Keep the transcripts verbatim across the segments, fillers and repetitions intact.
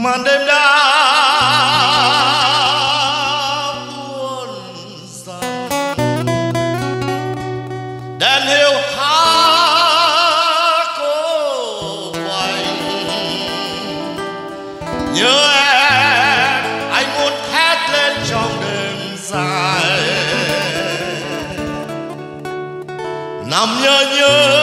màn đêm đã buồn dần, đèn hiu há cô quạnh. Nhớ em, anh muốn thét lên trong đêm dài, nằm nhớ nhớ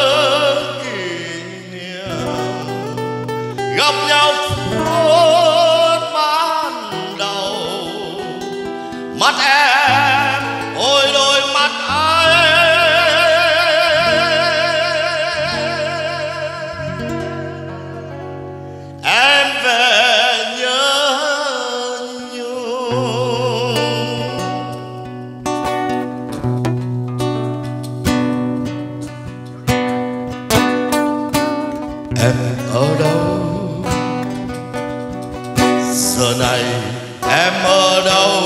gặp nhau phút ban đầu. Mắt em ôi đôi mắt ấy, em về nhớ nhung. Em ở đâu giờ này, em ở đâu?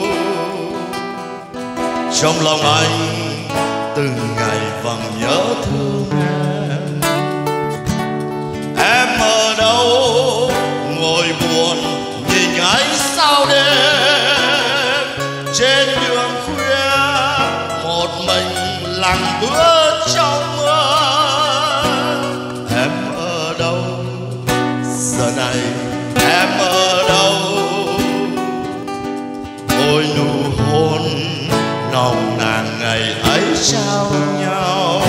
Trong lòng anh từng ngày vẫn nhớ thương em. Em ở đâu ngồi buồn nhìn ánh sao đêm trên đường khuya, một mình lặng bước trong mưa. Em ở đâu giờ này, em ở đâu? Ôi nụ hôn nồng nàn ngày ấy trao nhau,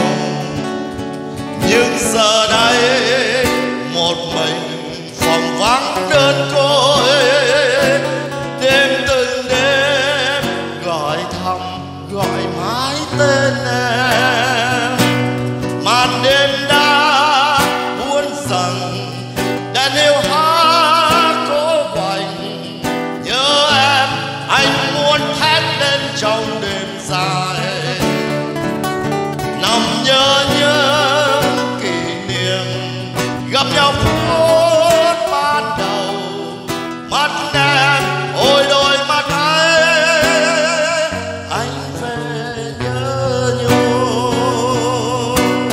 nhưng giờ đây một mình phòng vắng đơn côi. Đêm từng đêm gọi thầm gọi mãi tên em, màn đêm đã buồn dần, đèn hiu há cô quạnh. Nhớ em, anh muốn thét lên trong đêm dài, nằm nhớ nhớ kỷ niệm gặp nhau phút ban đầu. Mắt em ôi đôi mắt ấy, anh về nhớ nhung.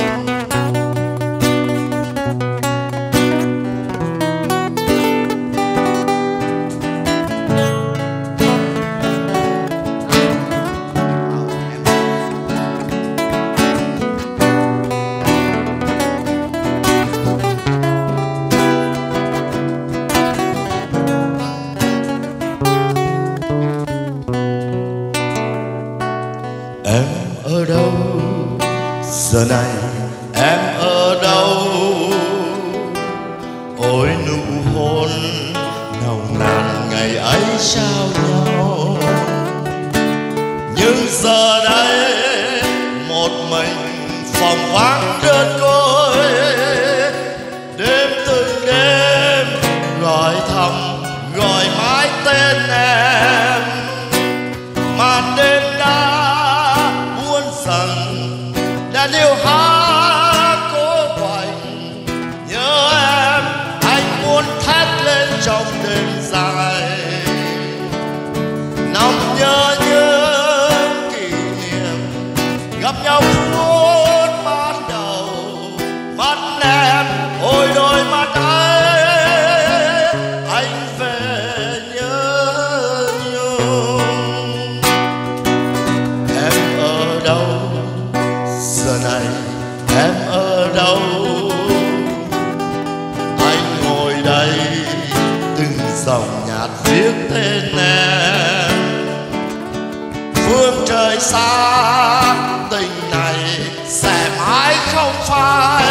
Em ở đâu giờ này, em ở đâu? Ôi nụ hôn nồng nàn ngày ấy trao nhau, nhưng giờ đây một mình phòng vắng đơn côi. Đêm từng đêm gọi thầm gọi mãi tên em, màn đêm đã buồn dần, đèn hiu há cô quạnh. Nhớ em, anh muốn thét lên trong đêm dài, nằm nhớ nhớ kỷ niệm gặp nhau phút ban đầu. Mắt em ôi đôi mắt ấy, anh về nhớ nhung. Em ở đâu giờ này, em ở đâu? Anh ngồi đây từng dòng nhạt viết tên em. Phương trời xa tình này sẽ mãi không phai.